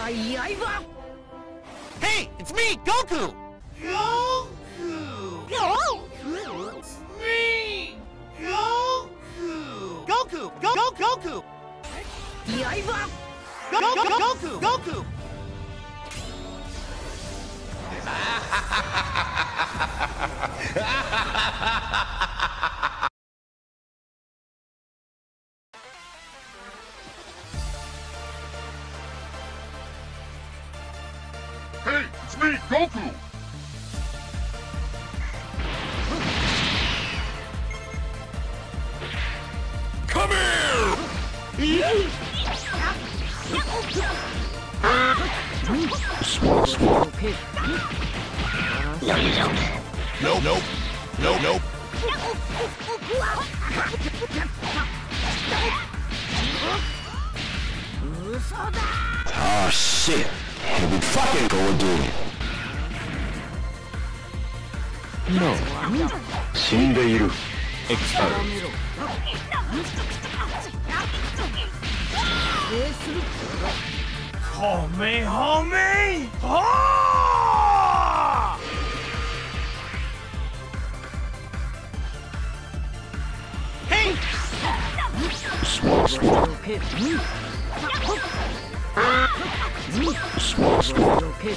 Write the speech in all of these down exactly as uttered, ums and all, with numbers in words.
Hey, it's me, Goku! Goku! It's me! Goku! Goku! Go go Goku! Go go go Goku! Goku! Hey, it's me, Goku! Come here! Small, small. Nope, nope, nope, nope. Oh shit! Here we fucking go again. No. 死んでいる。Exposed. Homie, homie! Oh! Hey! Small, small. Small, small.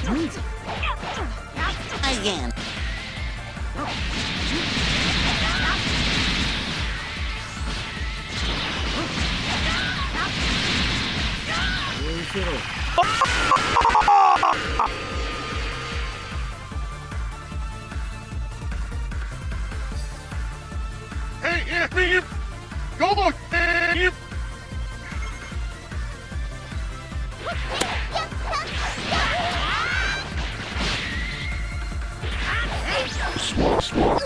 Again. Hey, it's me! Go look! You. Small, small.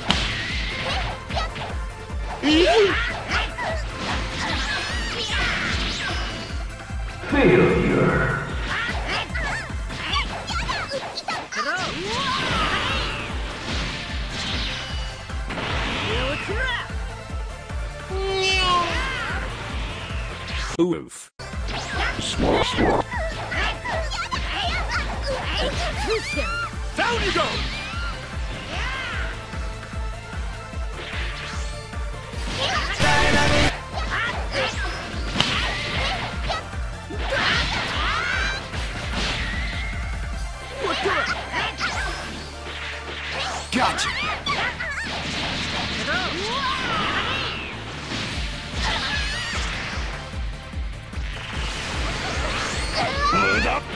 Failure. Oof. Small, small. Down you go! Gotcha. Move up.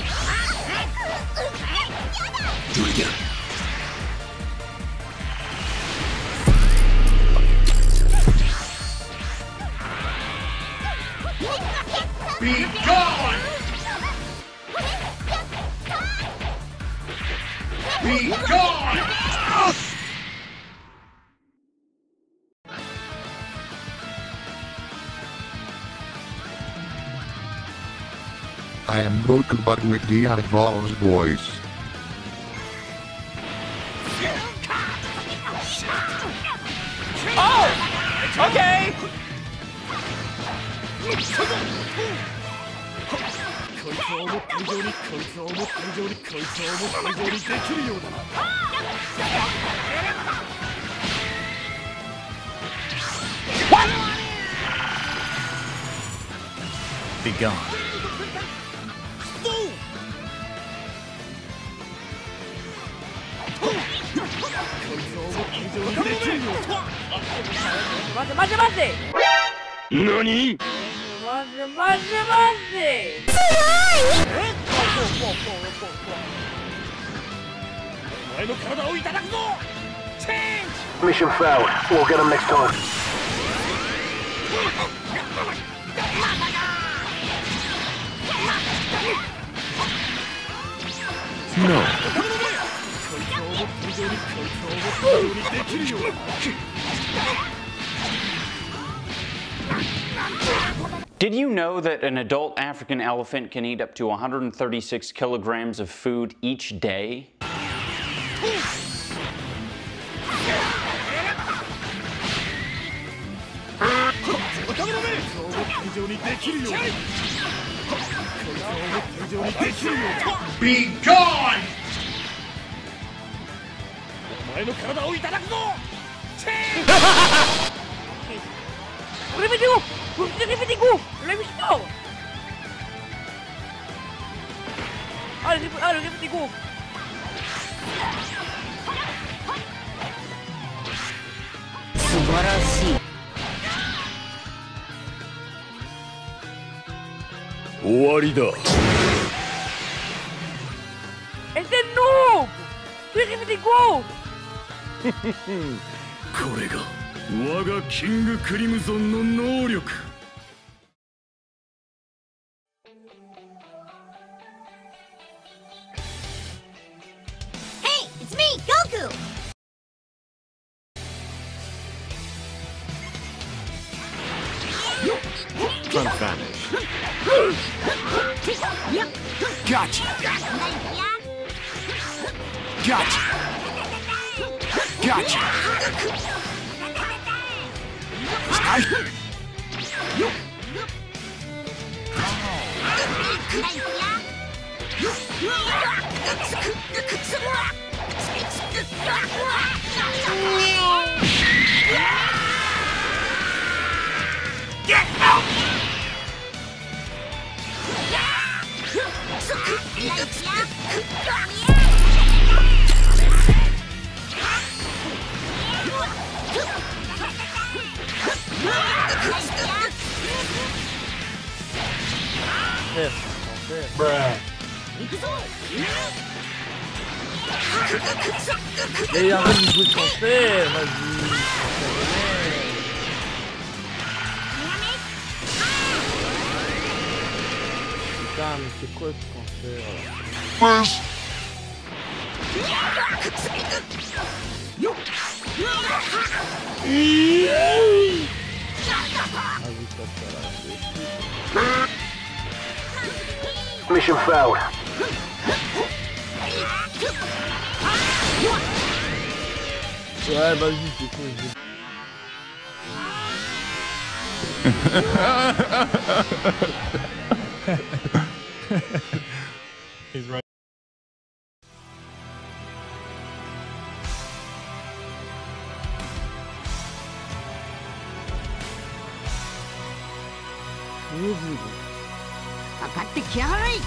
Do it again. Be gone! Be gone! I am Goku, but with the eyeballs voice. Oh! Okay! What? Be gone. Nani? マジマジマジお前の体をいただくぞ Mission failed. We'll get them next time. No. Did you know that an adult African elephant can eat up to one hundred thirty-six kilograms of food each day? Be gone! お前の体をいただくぞ Repetiku! Repetiku! Repetiku! Ah, ah, repetiku! 素晴らしい。 終わりだ Este noob! Repetiku! これが我がキングクリムゾンの能力 Hey, it's me, Goku! Unvanished. Gotcha! Gotcha! Gotcha! Get out! Bruh. Ele arruma de chute com você, mas... Putain, mais c'est quoi ce cancer là? First. Mission failed. Ouais, vas-y, c'est cool. He's right. Musique. かかってきやがれい。